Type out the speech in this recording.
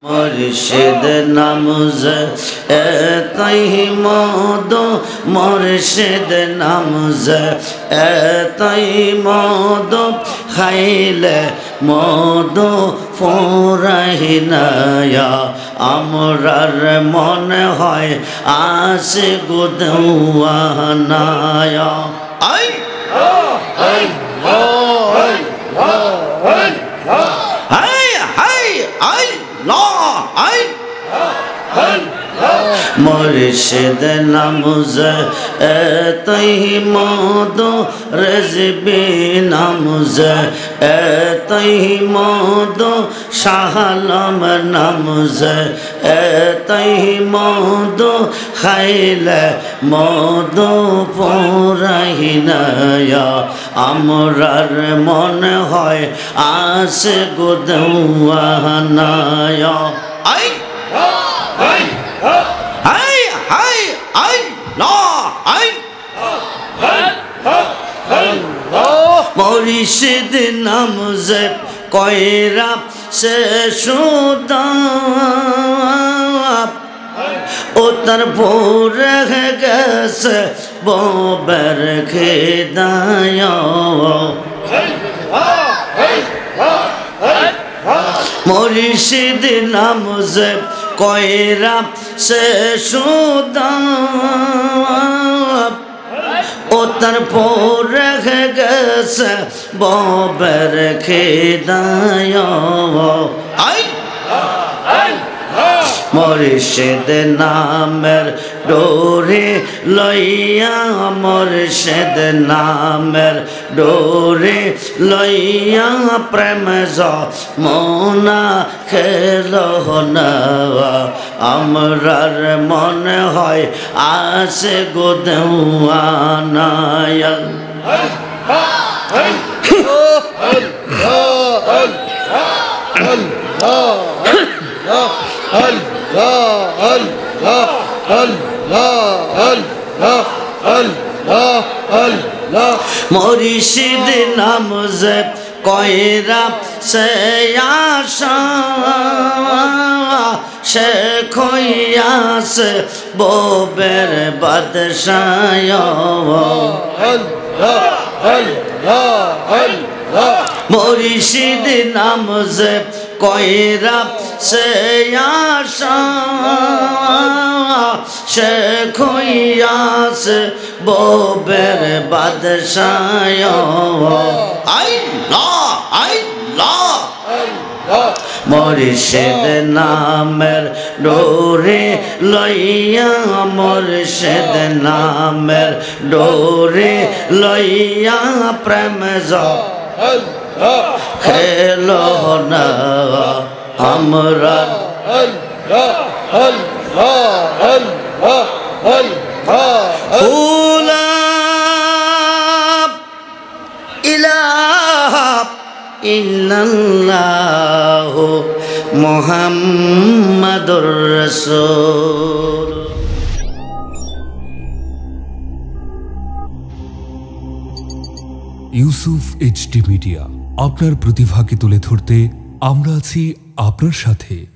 মুর্শিদ নামজে এতই মধু, মুর্শিদ নামজে এতই মধু, খাইলে মধু ফুরাই না। আমরার মনে হয় আসে গুদওয়ানা। আই মুর্শিদ নামজে এতই মধু, রেজবি নামজে এতই মধু, শাহ আলম নামজে এতই মধু, খাইলে মধু ফুরাই না। আমরার মনে হয় আসে গুদওয়ানা। আই মুর্শিদ নামজে কয়রা সে সুদাব, ও তার ভোরে গেছে ববের খেদায়। মুর্শিদ নামজে কয়রা সে সুদাব, ও তার পরে গেছে ববের খেদায়। আই মুর্শিদ নামের ডোরে লইয়া, মুর্শিদ নামের ডোরে লইয়া, প্রেম যমুনা খেলো না। আমরার মনে হয় আসে গুদওয়ানা। মুর্শিদ নামজে কয়রা সে আশা, সে খইয়াছে ববের বাদশায়। মুর্শিদ নামজে কয়রা সে আশা, সে খইয়াছে ববের বাদশায়। মুর্শিদ নামের ডোরে লইয়া, মুর্শিদ নামের ডোরে লইয়া, প্রেম খেলো না। আমরা ইলাহা ইল্লাল্লাহু মুহাম্মাদুর রাসূল। ইউসুফ এইচডি মিডিয়া, আপনার প্রতিভাকে তুলে ধরতে আমরা আছি আপনার সাথে।